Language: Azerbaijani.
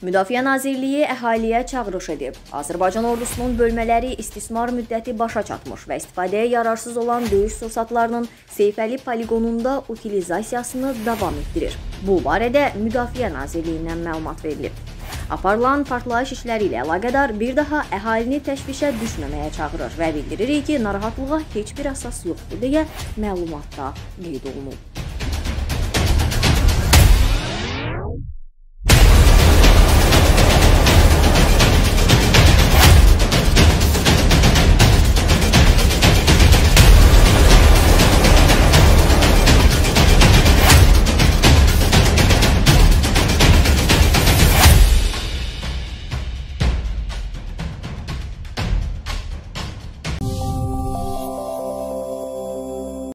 Müdafiə Nazirliyi əhaliyə çağırış edib. Azərbaycan ordusunun bölmələri istismar müddəti başa çatmış və istifadəyə yararsız olan döyüş sursatlarının Seyfəli poligonunda utilizasiyasını davam etdirir. Bu barədə Müdafiə Nazirliyindən məlumat verilib. Aparılan partlayış işləri ilə əlaqədar bir daha əhalini təşvişə düşməməyə çağırır və bildiririk ki, narahatlığa heç bir əsas yoxdur deyə məlumatda qeyd olunub.